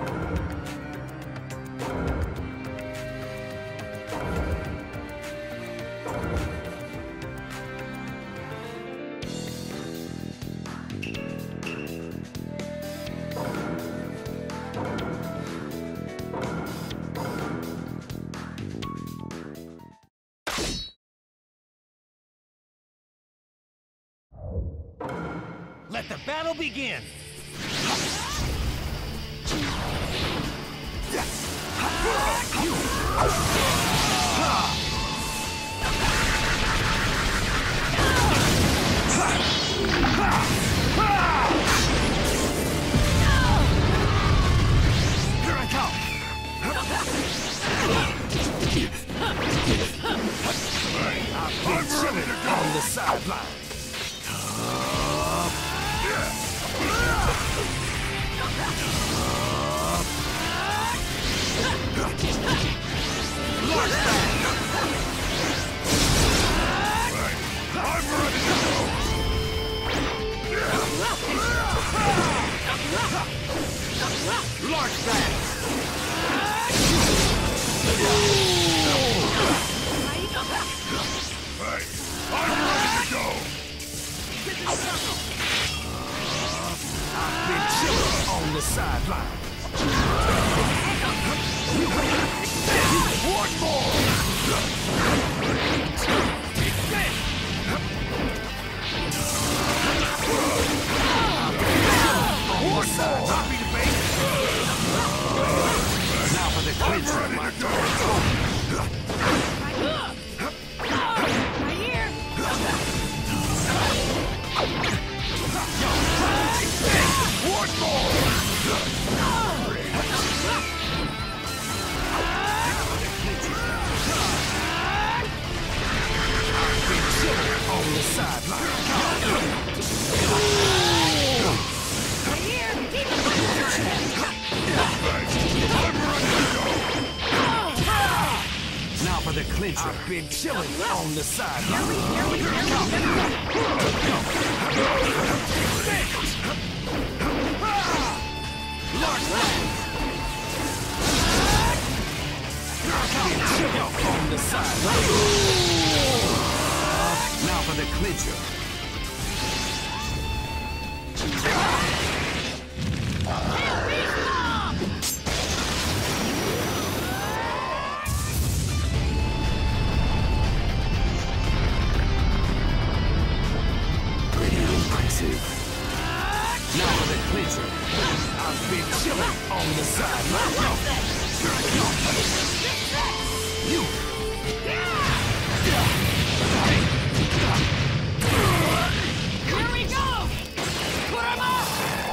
Let the battle begin! Here I come! I'm ready to go on the sideline. On the sideline. One more. Now for the clincher, my one more! On the sideline. Now for the clincher. I've been chilling on the sideline. On the sideline. Now for the clincher. Pretty impressive. Now for the clincher. I've been chilling on the sideline. You. Here we go! Put him up!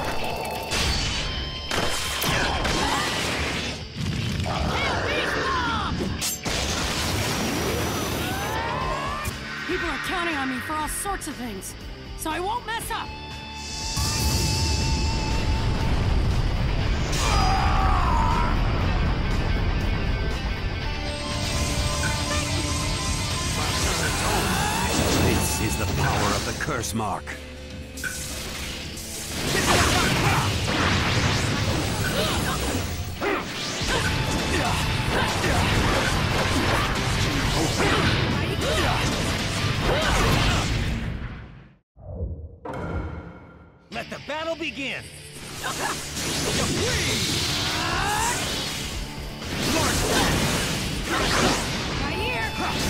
People are counting on me for all sorts of things, so I won't mess up. This is the power of the curse mark. Let the battle begin! Right here!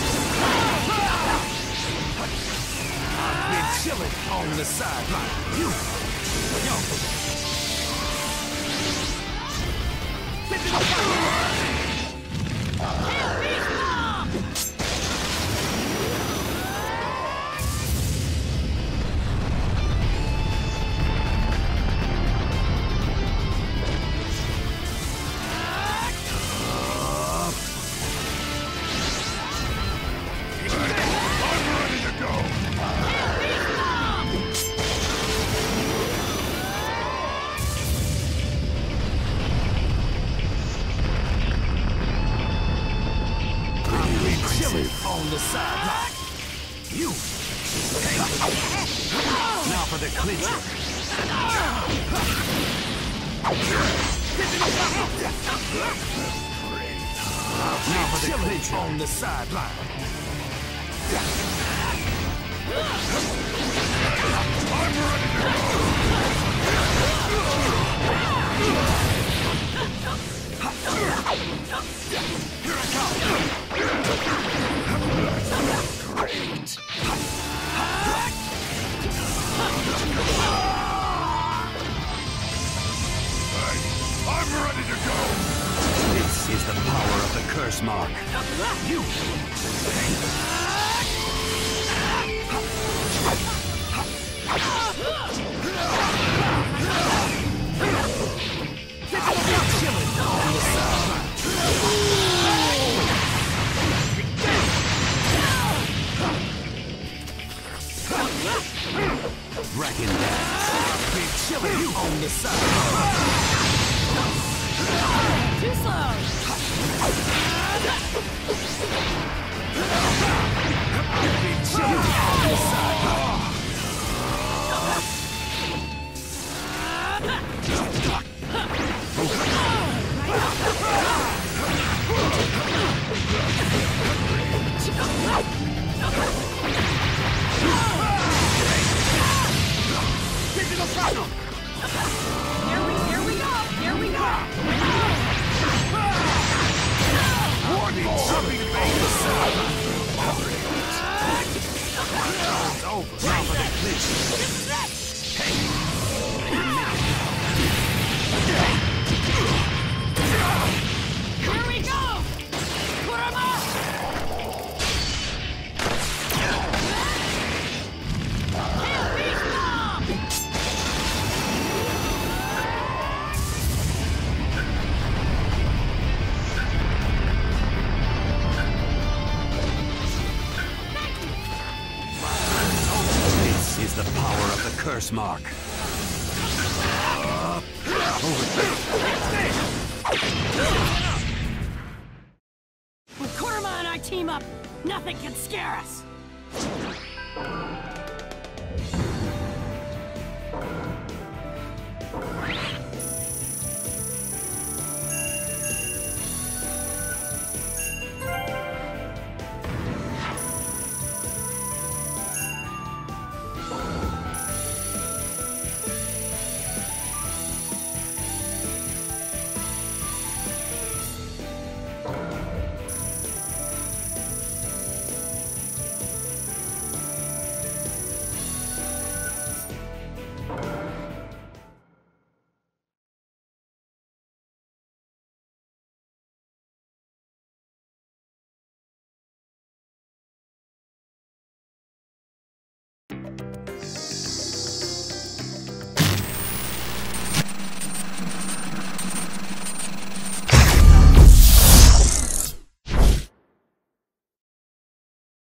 I've been chilling on the sideline. On the sideline. You. Now for the clincher. Now for the clincher on the sideline. I'm ready to Here I come. Great. I'm ready to go. This is the power of the curse mark. You. Racking down. Big chilling you on the side. Too slow. Big chilling on the side. Here we go. Here we go. Warning, jumping on the side. It's over. Now for the clinch. Hey. Here we go. Kurama. Hail Beast Bomb. This is the power of the curse mark. When Kurama and I team up, nothing can scare us.